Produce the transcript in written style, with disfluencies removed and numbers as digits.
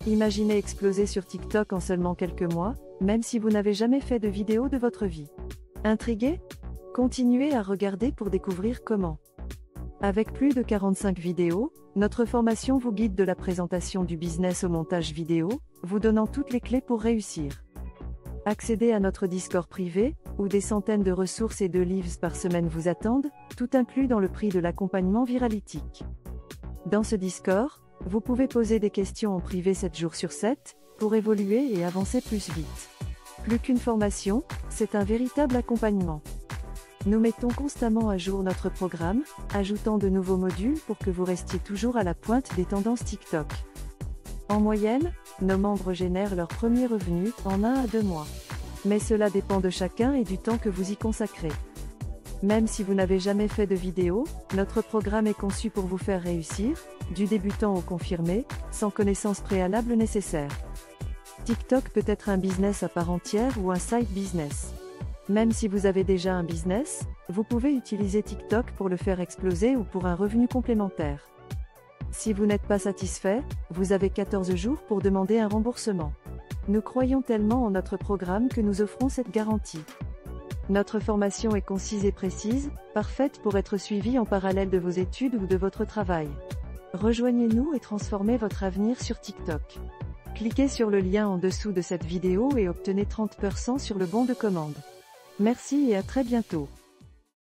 Imaginez exploser sur TikTok en seulement quelques mois, même si vous n'avez jamais fait de vidéo de votre vie. Intrigué? Continuez à regarder pour découvrir comment. Avec plus de 45 vidéos, notre formation vous guide de la présentation du business au montage vidéo, vous donnant toutes les clés pour réussir. Accédez à notre Discord privé, où des centaines de ressources et de livres par semaine vous attendent, tout inclus dans le prix de l'accompagnement Viralytic. Dans ce Discord, vous pouvez poser des questions en privé 7 jours sur 7, pour évoluer et avancer plus vite. Plus qu'une formation, c'est un véritable accompagnement. Nous mettons constamment à jour notre programme, ajoutant de nouveaux modules pour que vous restiez toujours à la pointe des tendances TikTok. En moyenne, nos membres génèrent leur premier revenu en 1 à 2 mois. Mais cela dépend de chacun et du temps que vous y consacrez. Même si vous n'avez jamais fait de vidéo, notre programme est conçu pour vous faire réussir, du débutant au confirmé, sans connaissances préalables nécessaires. TikTok peut être un business à part entière ou un side business. Même si vous avez déjà un business, vous pouvez utiliser TikTok pour le faire exploser ou pour un revenu complémentaire. Si vous n'êtes pas satisfait, vous avez 14 jours pour demander un remboursement. Nous croyons tellement en notre programme que nous offrons cette garantie. Notre formation est concise et précise, parfaite pour être suivie en parallèle de vos études ou de votre travail. Rejoignez-nous et transformez votre avenir sur TikTok. Cliquez sur le lien en dessous de cette vidéo et obtenez 30% sur le bon de commande. Merci et à très bientôt.